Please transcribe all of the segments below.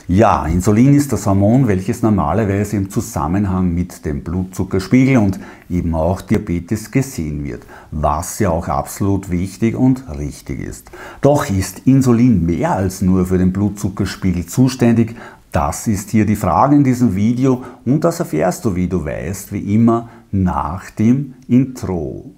Ja, Insulin ist das Hormon, welches normalerweise im Zusammenhang mit dem Blutzuckerspiegel und eben auch Diabetes gesehen wird, was ja auch absolut wichtig und richtig ist. Doch ist Insulin mehr als nur für den Blutzuckerspiegel zuständig? Das ist hier die Frage in diesem Video und das erfährst du, wie du weißt, wie immer nach dem Intro.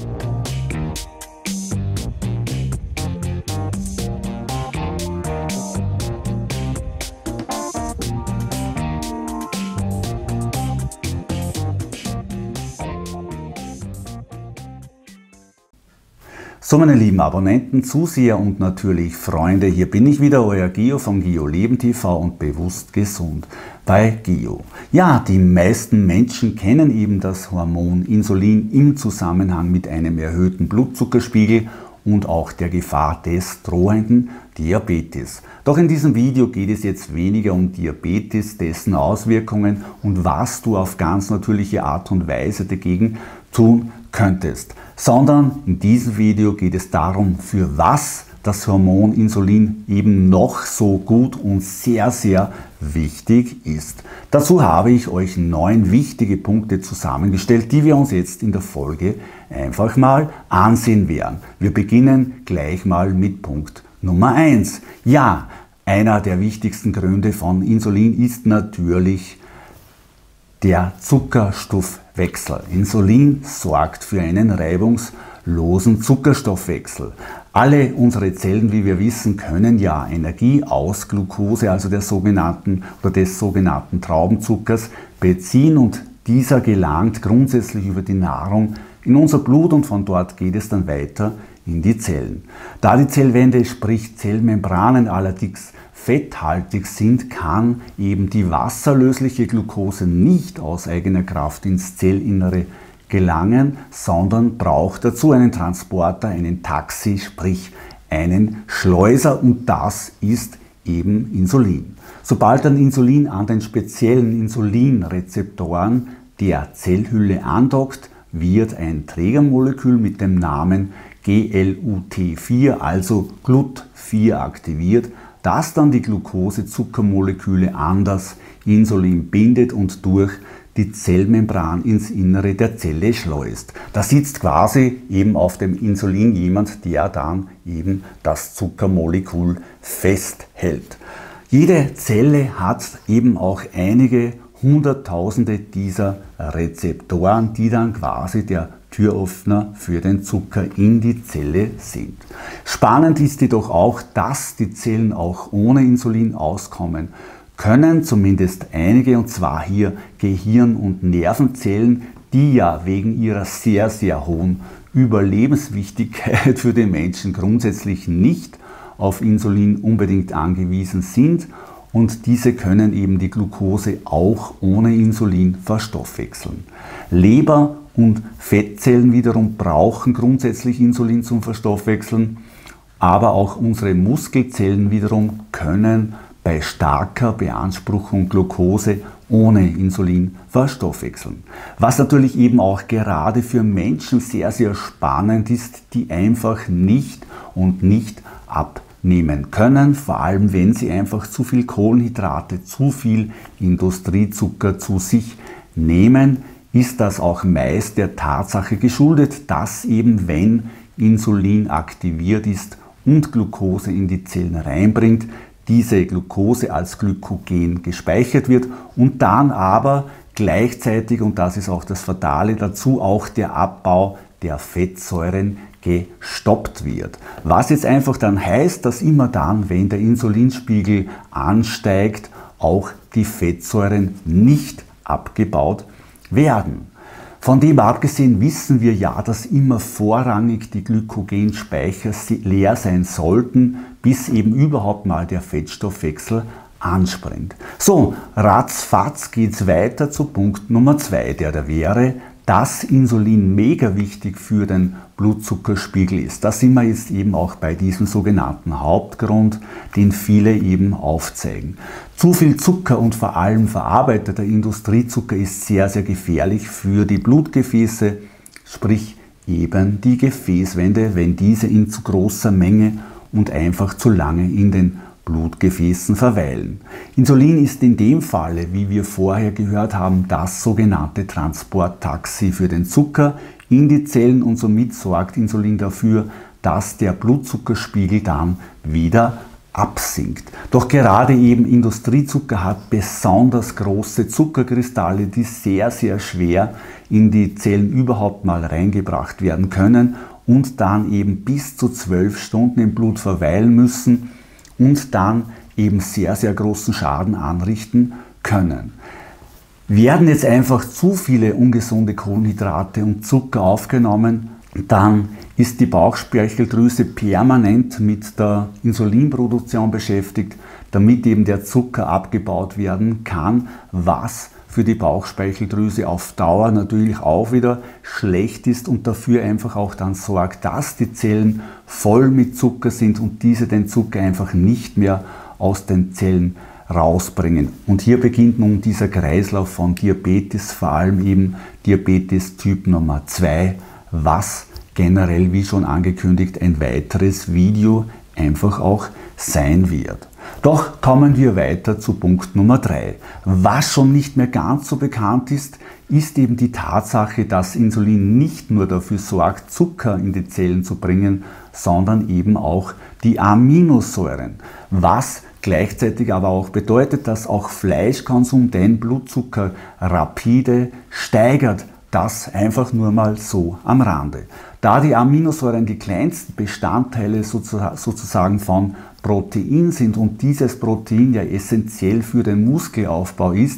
So, meine lieben Abonnenten, Zuseher und natürlich Freunde, hier bin ich wieder, euer Gio von Gio Leben TV und bewusst gesund bei Gio. Ja, die meisten Menschen kennen eben das Hormon Insulin im Zusammenhang mit einem erhöhten Blutzuckerspiegel und auch der Gefahr des drohenden Diabetes. Doch in diesem Video geht es jetzt weniger um Diabetes, dessen Auswirkungen und was du auf ganz natürliche Art und Weise dagegen tun könntest, sondern in diesem Video geht es darum, für was das Hormon Insulin eben noch so gut und sehr, sehr wichtig ist. Dazu habe ich euch 9 wichtige Punkte zusammengestellt, die wir uns jetzt in der Folge einfach mal ansehen werden. Wir beginnen gleich mal mit Punkt Nummer 1. Ja, einer der wichtigsten Gründe von Insulin ist natürlich der Zuckerstoffwechsel. Insulin sorgt für einen reibungslosen Zuckerstoffwechsel. Alle unsere Zellen, wie wir wissen, können ja Energie aus Glucose, also des sogenannten Traubenzuckers, beziehen und dieser gelangt grundsätzlich über die Nahrung in unser Blut und von dort geht es dann weiter in die Zellen. Da die Zellwände, sprich Zellmembranen, allerdings fetthaltig sind, kann eben die wasserlösliche Glucose nicht aus eigener Kraft ins Zellinnere gelangen, sondern braucht dazu einen Transporter, einen Taxi, sprich einen Schleuser und das ist eben Insulin. Sobald dann Insulin an den speziellen Insulinrezeptoren der Zellhülle andockt, wird ein Trägermolekül mit dem Namen GLUT4, also GLUT4 aktiviert, das dann die Glucose-Zuckermoleküle an das Insulin bindet und durch die Zellmembran ins Innere der Zelle schleust. Da sitzt quasi eben auf dem Insulin jemand, der dann eben das Zuckermolekül festhält. Jede Zelle hat eben auch einige Hunderttausende dieser Rezeptoren, die dann quasi der Türöffner für den Zucker in die Zelle sind. Spannend ist jedoch auch, dass die Zellen auch ohne Insulin auskommen können, zumindest einige, und zwar hier Gehirn- und Nervenzellen, die ja wegen ihrer sehr, sehr hohen Überlebenswichtigkeit für den Menschen grundsätzlich nicht auf Insulin unbedingt angewiesen sind. Und diese können eben die Glucose auch ohne Insulin verstoffwechseln. Leber und Fettzellen wiederum brauchen grundsätzlich Insulin zum Verstoffwechseln, aber auch unsere Muskelzellen wiederum können bei starker Beanspruchung Glucose ohne Insulin verstoffwechseln. Was natürlich eben auch gerade für Menschen sehr, sehr spannend ist, die einfach nicht abnehmen können, vor allem wenn sie einfach zu viel Kohlenhydrate, zu viel Industriezucker zu sich nehmen, ist das auch meist der Tatsache geschuldet, dass eben wenn Insulin aktiviert ist und Glucose in die Zellen reinbringt, diese Glucose als Glykogen gespeichert wird und dann aber gleichzeitig, und das ist auch das Fatale dazu, auch der Abbau der Fettsäuren gestoppt wird. Was jetzt einfach dann heißt, dass immer dann, wenn der Insulinspiegel ansteigt, auch die Fettsäuren nicht abgebaut werden. Von dem abgesehen wissen wir ja, dass immer vorrangig die Glykogenspeicher leer sein sollten, bis eben überhaupt mal der Fettstoffwechsel anspringt. So, ratzfatz geht's weiter zu Punkt Nummer 2, der da wäre, dass Insulin mega wichtig für den Blutzuckerspiegel ist. Da sind wir jetzt eben auch bei diesem sogenannten Hauptgrund, den viele eben aufzeigen. Zu viel Zucker und vor allem verarbeiteter Industriezucker ist sehr, sehr gefährlich für die Blutgefäße, sprich eben die Gefäßwände, wenn diese in zu großer Menge und einfach zu lange in den Blutgefäßen verweilen. Insulin ist in dem Falle, wie wir vorher gehört haben, das sogenannte Transporttaxi für den Zucker in die Zellen und somit sorgt Insulin dafür, dass der Blutzuckerspiegel dann wieder absinkt. Doch gerade eben Industriezucker hat besonders große Zuckerkristalle, die sehr, sehr schwer in die Zellen überhaupt mal reingebracht werden können und dann eben bis zu 12 Stunden im Blut verweilen müssen und dann eben sehr, sehr großen Schaden anrichten können. Werden jetzt einfach zu viele ungesunde Kohlenhydrate und Zucker aufgenommen, dann ist die Bauchspeicheldrüse permanent mit der Insulinproduktion beschäftigt, damit eben der Zucker abgebaut werden kann, was für die Bauchspeicheldrüse auf Dauer natürlich auch wieder schlecht ist und dafür einfach auch dann sorgt, dass die Zellen voll mit Zucker sind und diese den Zucker einfach nicht mehr aus den Zellen rausbringen. Und hier beginnt nun dieser Kreislauf von Diabetes, vor allem eben Diabetes Typ Nummer 2, was generell, wie schon angekündigt, ein weiteres Video einfach auch sein wird. Doch kommen wir weiter zu Punkt Nummer 3. Was schon nicht mehr ganz so bekannt ist, ist eben die Tatsache, dass Insulin nicht nur dafür sorgt, Zucker in die Zellen zu bringen, sondern eben auch die Aminosäuren. Was gleichzeitig aber auch bedeutet, dass auch Fleischkonsum den Blutzucker rapide steigert. Das einfach nur mal so am Rande. Da die Aminosäuren die kleinsten Bestandteile sozusagen von Protein sind und dieses Protein ja essentiell für den Muskelaufbau ist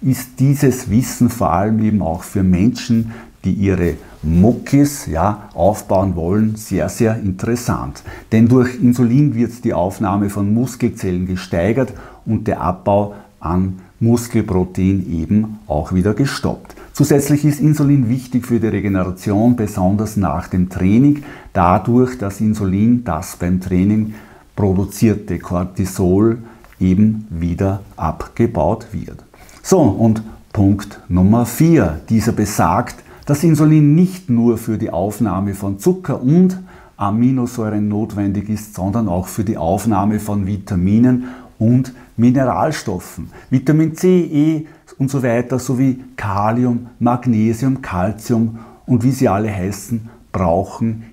dieses Wissen vor allem eben auch für Menschen, die ihre Muckis aufbauen wollen, sehr, sehr interessant. Denn durch Insulin wird die Aufnahme von Muskelzellen gesteigert und der Abbau an Muskelprotein eben auch wieder gestoppt. Zusätzlich ist Insulin wichtig für die Regeneration, besonders nach dem Training, dadurch, dass Insulin das beim Training produzierte Cortisol eben wieder abgebaut wird. So, und Punkt Nummer 4. Dieser besagt, dass Insulin nicht nur für die Aufnahme von Zucker und Aminosäuren notwendig ist, sondern auch für die Aufnahme von Vitaminen und Mineralstoffen. Vitamin C, E und so weiter, sowie Kalium, Magnesium, Calcium und wie sie alle heißen, brauchen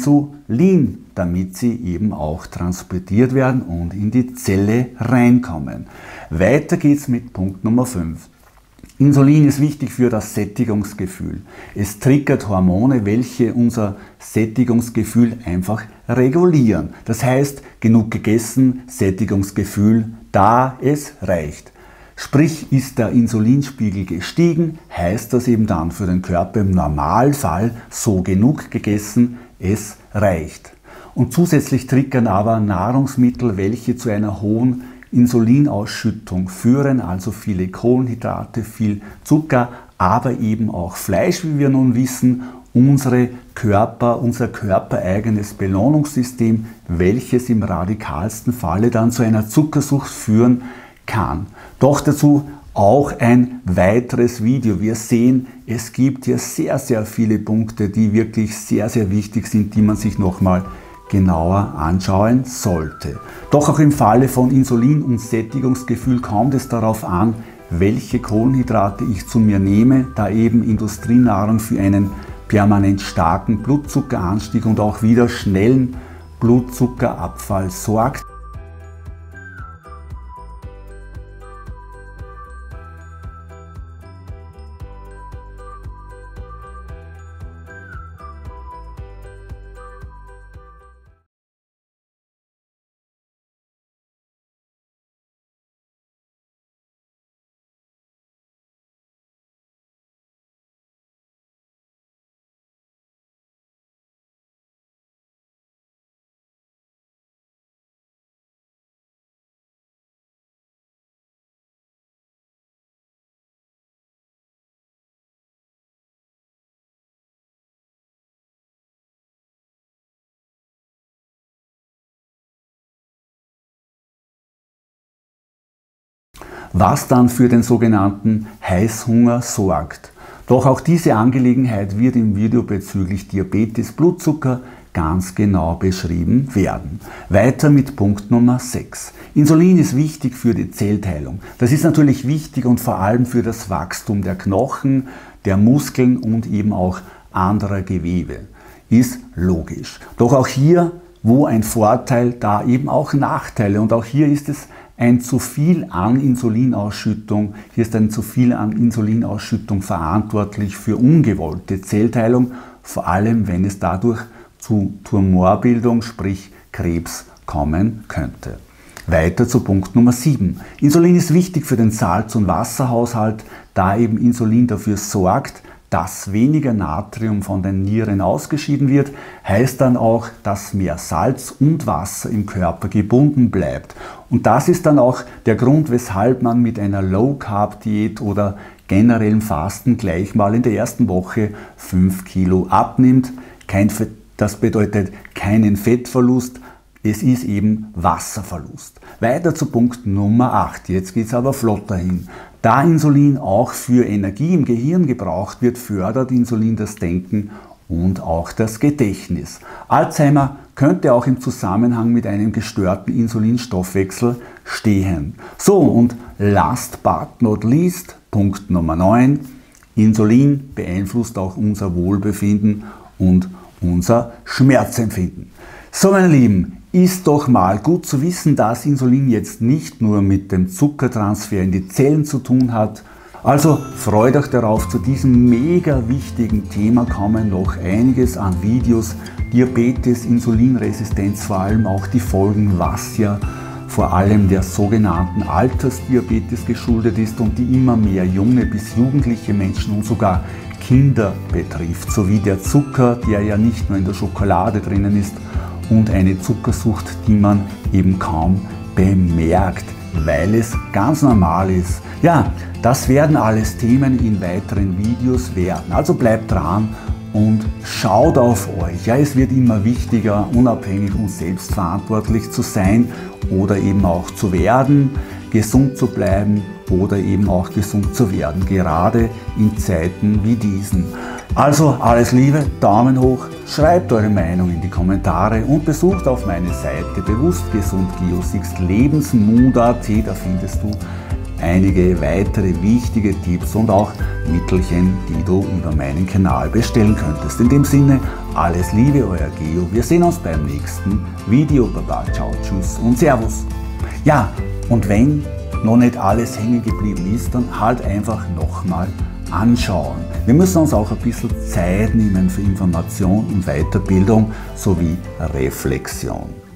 Insulin, damit sie eben auch transportiert werden und in die Zelle reinkommen. Weiter geht's mit Punkt Nummer 5. Insulin ist wichtig für das Sättigungsgefühl. Es triggert Hormone, welche unser Sättigungsgefühl einfach regulieren. Das heißt, genug gegessen, Sättigungsgefühl, da es reicht. Sprich, ist der Insulinspiegel gestiegen, heißt das eben dann für den Körper im Normalfall so genug gegessen, es reicht. Und zusätzlich triggern aber Nahrungsmittel, welche zu einer hohen Insulinausschüttung führen, also viele Kohlenhydrate, viel Zucker, aber eben auch Fleisch, wie wir nun wissen, unser körpereigenes Belohnungssystem, welches im radikalsten Falle dann zu einer Zuckersucht führen kann. Doch dazu auch ein weiteres Video. Wir sehen, es gibt hier sehr, sehr viele Punkte, die wirklich sehr, sehr wichtig sind, die man sich nochmal genauer anschauen sollte. Doch auch im Falle von Insulin und Sättigungsgefühl kommt es darauf an, welche Kohlenhydrate ich zu mir nehme, da eben Industrienahrung für einen permanent starken Blutzuckeranstieg und auch wieder schnellen Blutzuckerabfall sorgt. Was dann für den sogenannten Heißhunger sorgt. Doch auch diese Angelegenheit wird im Video bezüglich Diabetes, Blutzucker ganz genau beschrieben werden. Weiter mit Punkt Nummer 6. Insulin ist wichtig für die Zellteilung. Das ist natürlich wichtig und vor allem für das Wachstum der Knochen, der Muskeln und eben auch anderer Gewebe. Ist logisch. Doch auch hier, wo ein Vorteil, da eben auch Nachteile. Und auch hier ist es ein zu viel an Insulinausschüttung. Hier ist ein zu viel an Insulinausschüttung verantwortlich für ungewollte Zellteilung, vor allem wenn es dadurch zu Tumorbildung, sprich Krebs, kommen könnte. Weiter zu Punkt Nummer 7. Insulin ist wichtig für den Salz- und Wasserhaushalt, da eben Insulin dafür sorgt, dass weniger Natrium von den Nieren ausgeschieden wird, heißt dann auch, dass mehr Salz und Wasser im Körper gebunden bleibt. Und das ist dann auch der Grund, weshalb man mit einer Low-Carb-Diät oder generellem Fasten gleich mal in der ersten Woche 5 Kilo abnimmt. Das bedeutet keinen Fettverlust, es ist eben Wasserverlust. Weiter zu Punkt Nummer 8. Jetzt geht es aber flotter hin. Da Insulin auch für Energie im Gehirn gebraucht wird, fördert Insulin das Denken und auch das Gedächtnis. Alzheimer könnte auch im Zusammenhang mit einem gestörten Insulinstoffwechsel stehen. So, und last but not least, Punkt Nummer 9. Insulin beeinflusst auch unser Wohlbefinden und unser Schmerzempfinden. So, meine Lieben, ist doch mal gut zu wissen, dass Insulin jetzt nicht nur mit dem Zuckertransfer in die Zellen zu tun hat. Also freut euch darauf, zu diesem mega wichtigen Thema kommen noch einiges an Videos. Diabetes, Insulinresistenz, vor allem auch die Folgen, was ja vor allem der sogenannten Altersdiabetes geschuldet ist und die immer mehr junge bis jugendliche Menschen und sogar Kinder betrifft, sowie der Zucker, der ja nicht nur in der Schokolade drinnen ist, und eine Zuckersucht, die man eben kaum bemerkt, weil es ganz normal ist. Ja, das werden alles Themen in weiteren Videos werden. Also bleibt dran und schaut auf euch. Ja, es wird immer wichtiger, unabhängig und selbstverantwortlich zu sein oder eben auch zu werden, gesund zu bleiben oder eben auch gesund zu werden, gerade in Zeiten wie diesen. Also alles Liebe, Daumen hoch, schreibt eure Meinung in die Kommentare und besucht auf meine Seite bewusstgesundgeo6lebensmut.at, da findest du einige weitere wichtige Tipps und auch Mittelchen, die du über meinen Kanal bestellen könntest. In dem Sinne, alles Liebe, euer Geo. Wir sehen uns beim nächsten Video. Baba, ciao, tschüss und servus. Ja, und wenn noch nicht alles hängen geblieben ist, dann halt einfach nochmal anschauen. Wir müssen uns auch ein bisschen Zeit nehmen für Information und Weiterbildung sowie Reflexion.